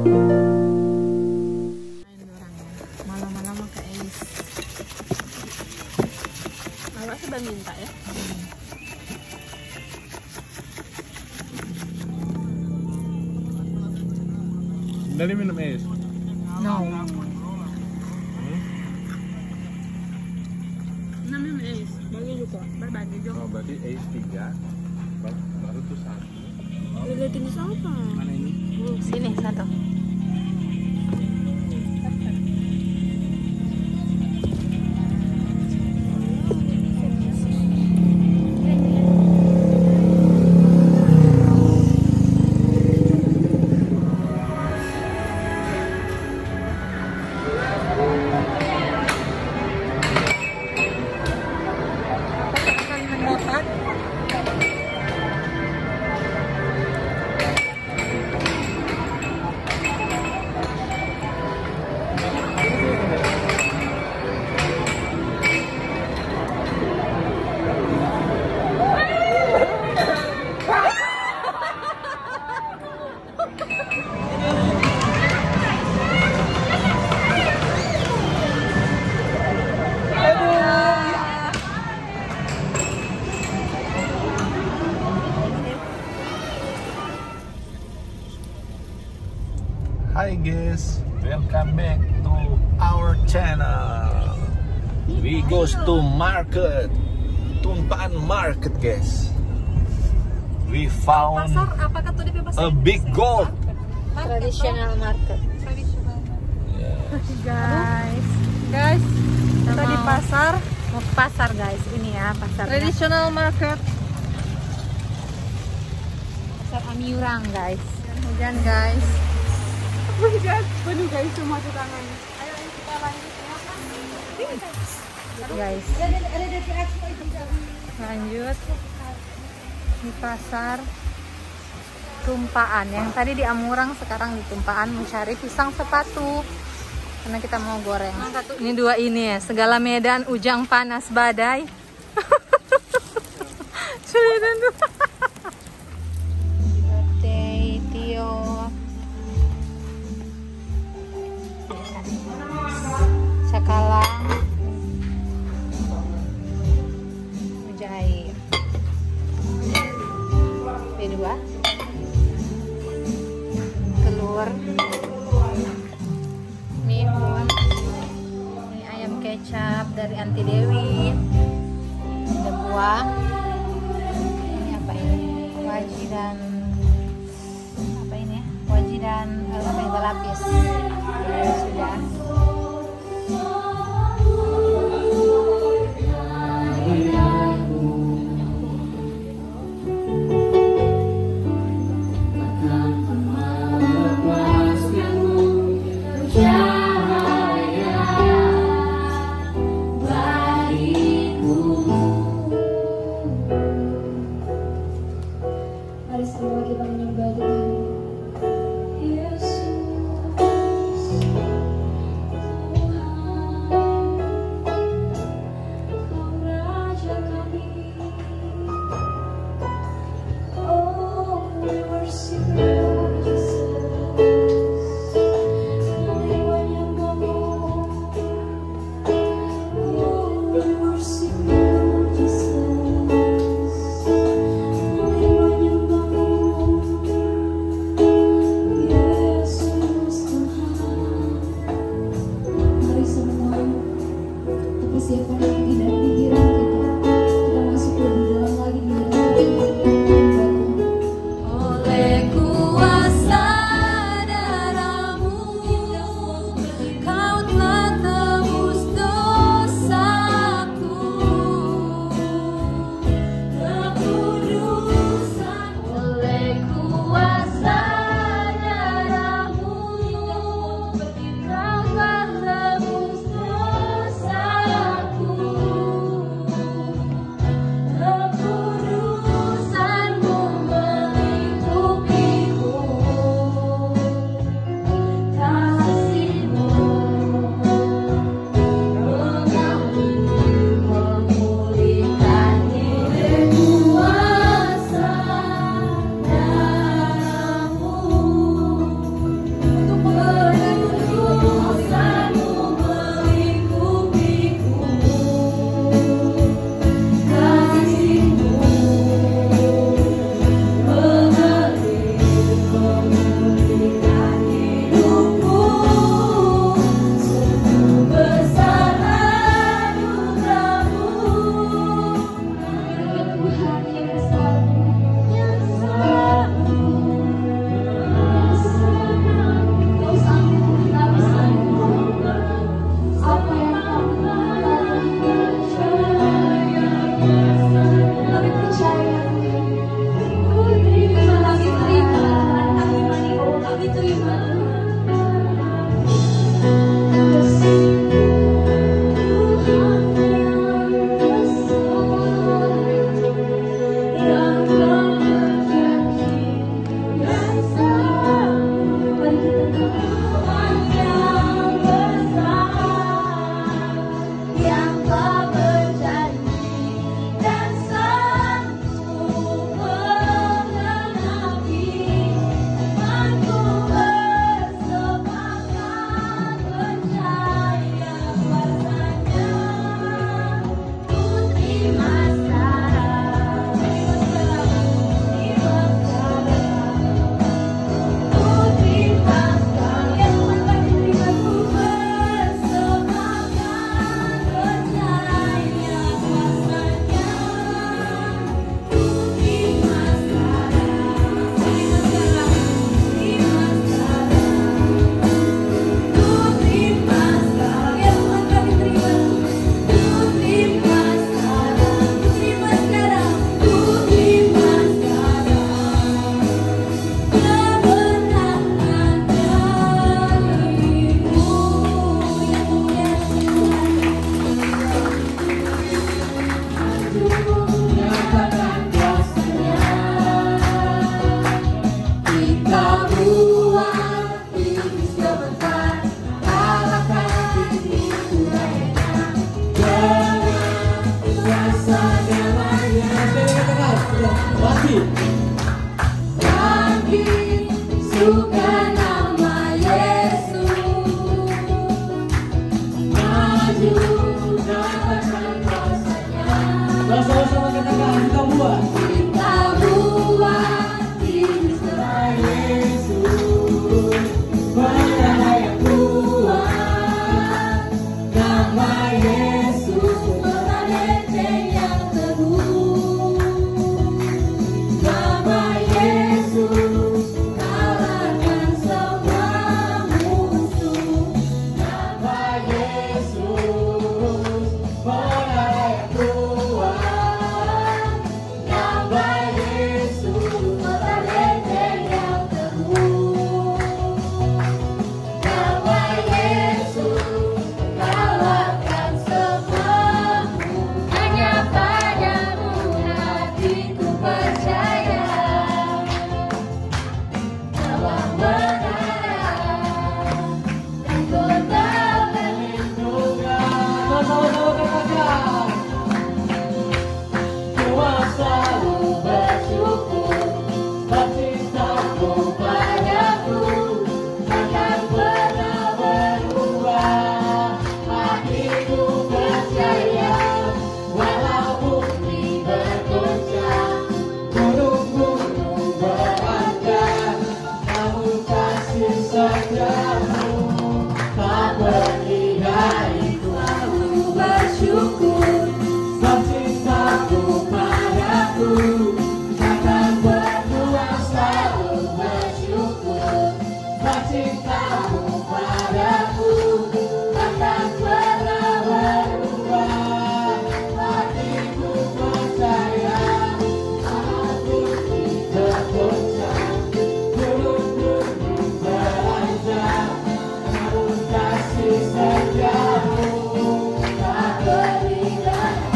Malam-malam pakai es. Bapak sudah minta ya. Dari minum es. No. Minum es. Bagi juga. Berbagi juga. Oh, berarti es 3. Baru tuh 1. Lihatin siapa? Mana ini? Sini satu. Hi guys, welcome back to our channel. We goes to market, Tumpaan Market guys. We found a big gold. Traditional market. Yeah. Guys, Kita di pasar mau ke pasar guys. Ini ya pasar. traditional market. Pasar Amiurang guys. Hujan guys. Hujan, penuh guys semua di tangan. Ayo kita lanjut Guys. Lanjut di pasar Tumpaan. Yang tadi di Amurang sekarang di Tumpaan mencari pisang sepatu. Karena kita mau goreng. Ini dua ini ya, segala medan, ujang panas badai. Sudah tuh. Tio. Cakalang. Mujair. B2. Telur. Mihun. Ini ayam kecap dari Anti Dewi. Ada buah. Ini apa ini? Wajidan. Apa ini? Wajidan apa ini? Lapis. Sudah. Mari semua kita menyembah Tuhan Yesus. Padukan nama Yesus, maju dapatkan kuasanya. Sama-sama katakan, kita buat Yesus Bapa yang kuat, nama Yesus kota benteng yang teguh, nama Yesus kalahkan semua musuh, nama Yesus kota yang kuat, nama Yesus kota benteng yang teguh, nama Yesus kalahkan semua. Hanya padamu hatiku percaya, telah menang dan kota perlindungan. sama-sama katakan. Kuasa bersyukur, cintaku padaku takkan pernah berubah. Hatiku percaya, walau bumi bergoncang, Gunung-gunung berangkat, namun kasih setiamu tak pergi dariku. aku bersyukur, Cintaku padaku takkan berkurang, selalu bersyukur, cintamu padaku takkan pernah berubah. Hatiku percaya, aku tergoncang, gunung-gunung beranjak, namun kasih setiamu tak pergi dariku.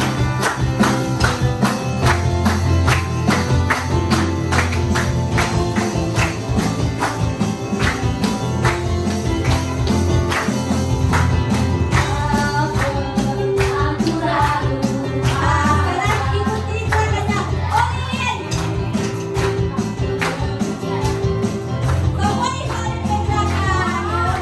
aku ragu akan ikuti katanya. Olin pokoknya kalian bergerakan.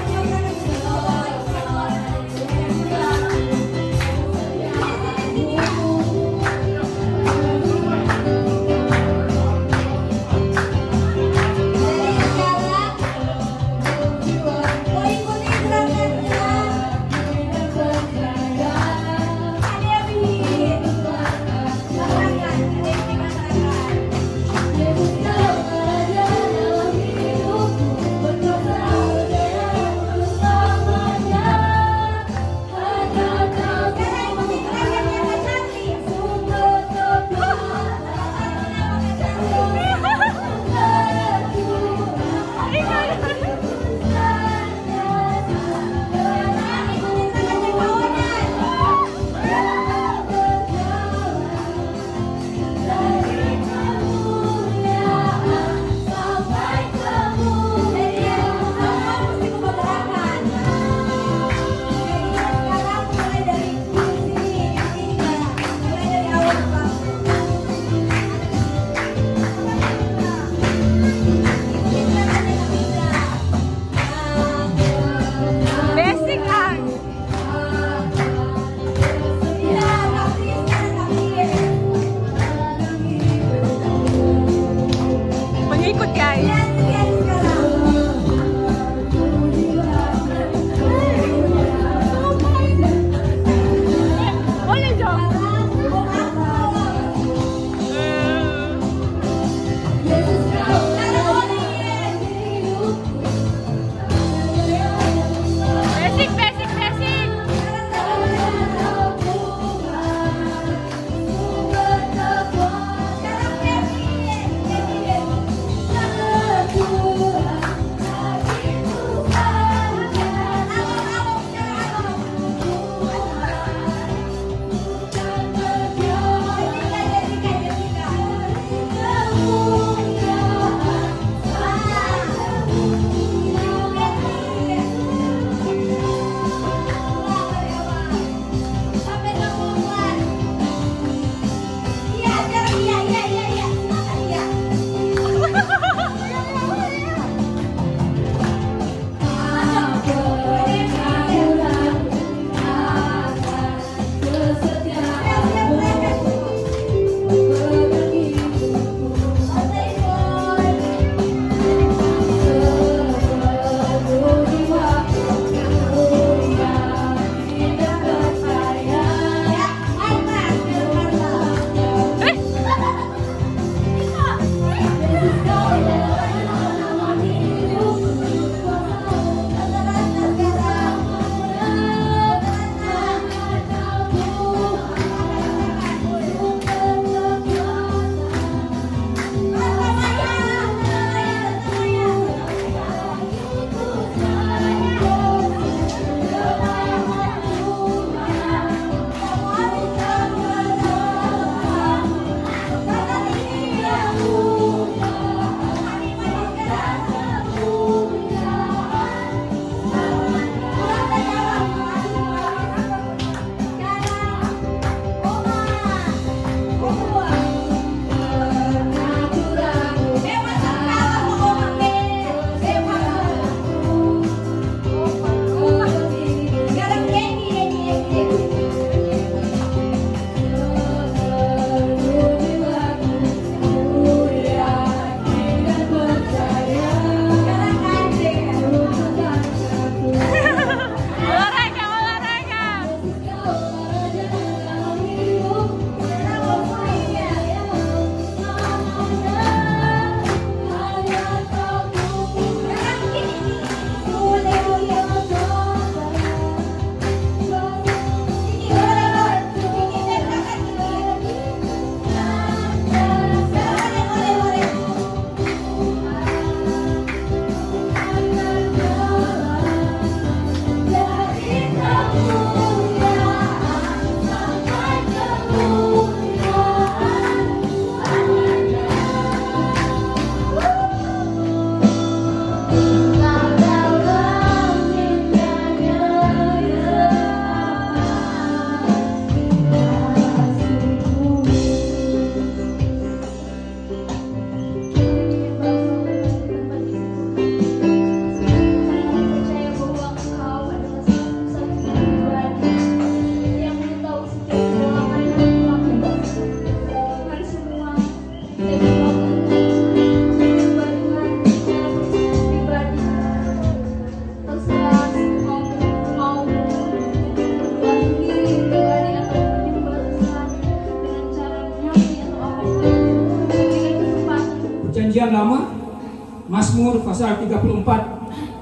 pasal 34.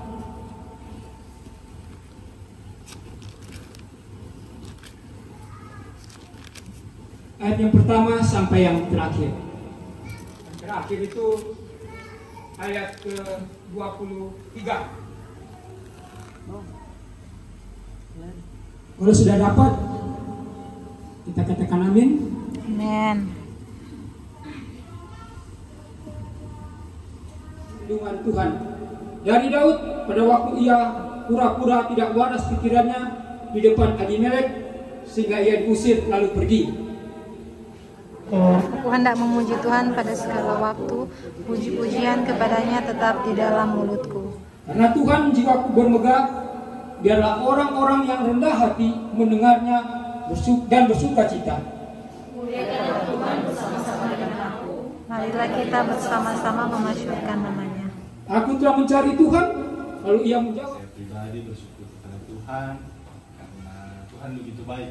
Ayat yang pertama sampai yang terakhir. Yang terakhir itu ayat ke-23. Kalau sudah dapat, kita katakan amin. Amin. Perlindungan Tuhan dari Daud pada waktu ia pura-pura tidak waras pikirannya di depan Abimelek sehingga ia diusir lalu pergi. Aku hendak memuji Tuhan pada segala waktu, puji-pujian kepadanya tetap di dalam mulutku. Karena Tuhan jiwaku bermegah, biarlah orang-orang yang rendah hati mendengarnya dan bersuka cita. Marilah kita bersama-sama memasyurkan namanya. Aku telah mencari Tuhan, lalu ia menjawab. Saya pribadi bersyukur kepada Tuhan karena Tuhan begitu baik.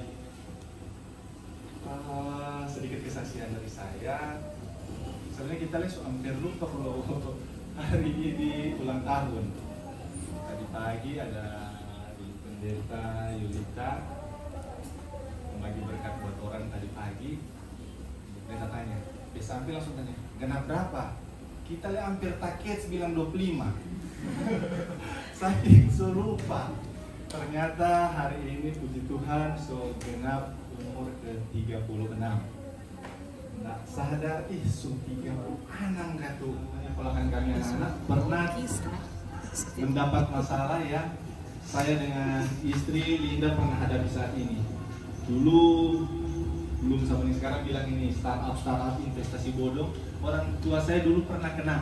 Sedikit kesaksian dari saya. Sebenarnya kita hampir lupa kalau hari ini ulang tahun. Tadi pagi ada di pendeta Yulita membagi berkat buat orang tadi pagi. Pendeta tanya, dia sampai langsung tanya, genap berapa? Kita hampir taket bilang 25. Saking serupa. Ternyata hari ini puji Tuhan so genap umur ke-36. Nak sadar sung 36 gatu. Pelakan kami anak-anak pernah mendapat masalah ya. Saya dengan istri Linda pernah hadapi saat ini. Dulu belum sampai sekarang bilang ini startup investasi bodong. Orang tua saya dulu pernah kena.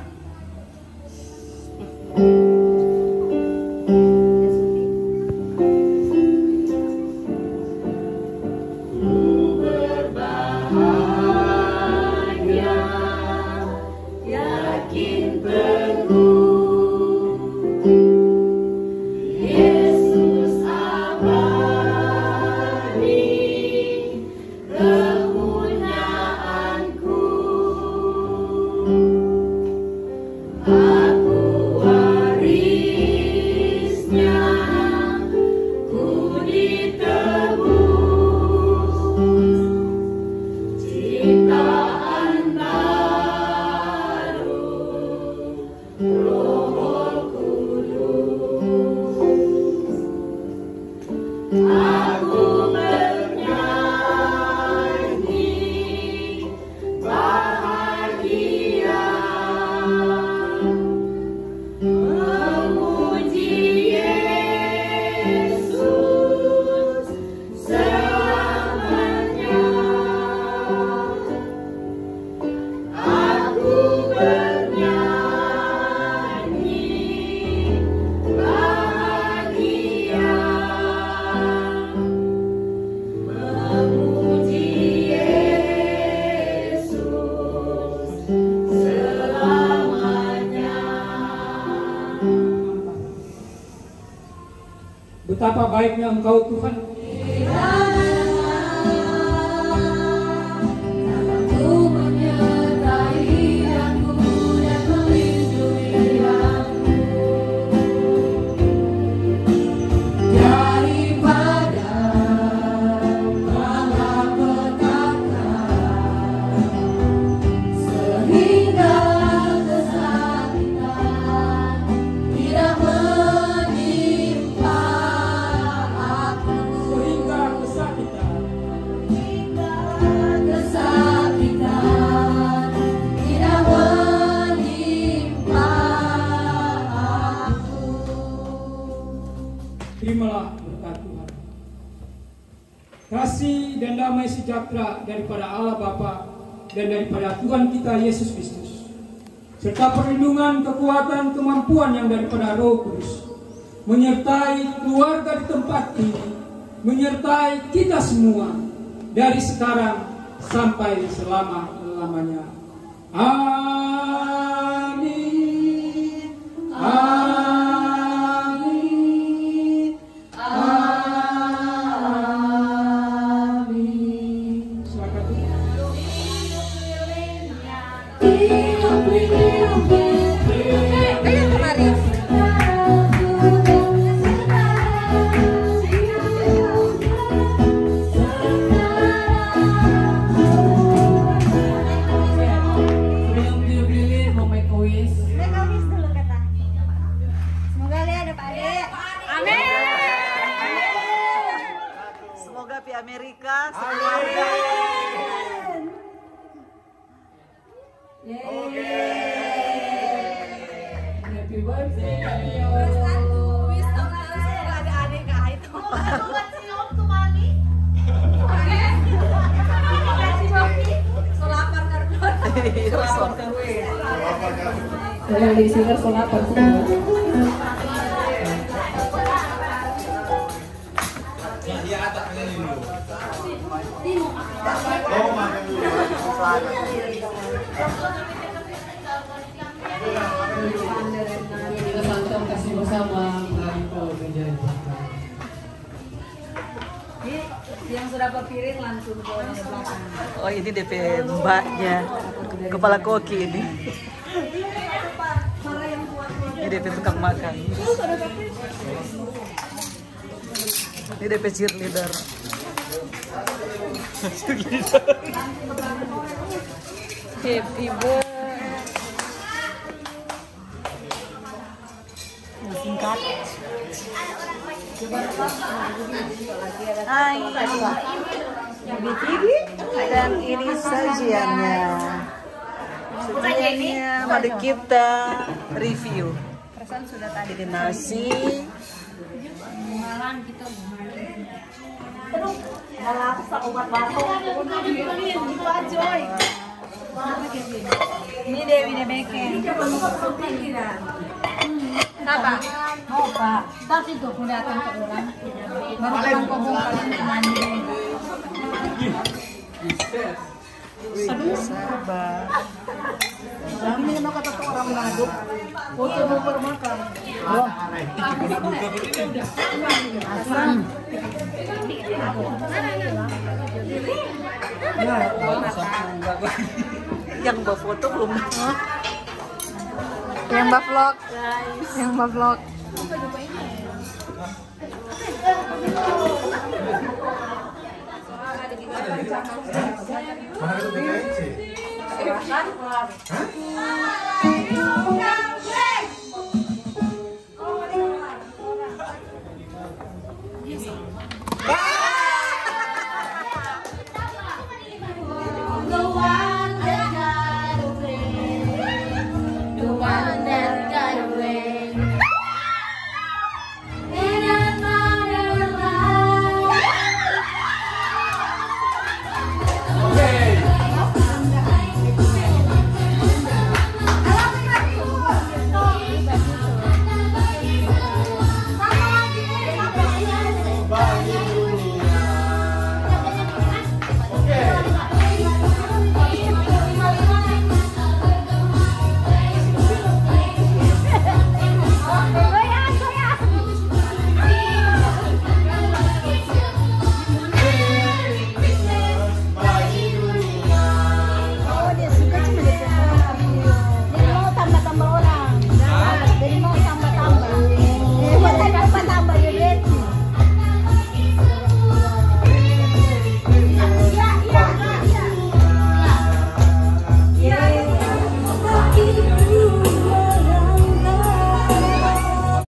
Betapa baiknya Engkau Tuhan. Terimalah berkat Tuhan. Kasih dan damai sejahtera daripada Allah Bapa dan daripada Tuhan kita Yesus Kristus, serta perlindungan, kekuatan, kemampuan yang daripada Roh Kudus menyertai keluarga di tempat ini, menyertai kita semua dari sekarang sampai selama-lamanya. Amin. Amin. Ayo Yang di sini solapan semua. Kita santap kasih bersama Hariko menjadi. Yang sudah berpiring langsung ke belakang. Oh ini DP mbaknya, kepala koki ini. Ini DP tukang makan. Ini DP cheerleader. Happy birthday. Singkat. Hai. Dan ini sajiannya. Sajiannya mari kita review. Perasaan sudah tadi. Ini nasi. Malam kita ini Dewi Debeken. Apa? Oh Pak, tapi itu kelihatan ke orang. Baru orang ngomong kalian mandi. Sabar. Ini kenapa kata orang Manado? Foto mau bermakan. Oh. Yang bawa foto belum? Yang mbak vlog, yang mbak vlog. Mana itu DKIC? Hah?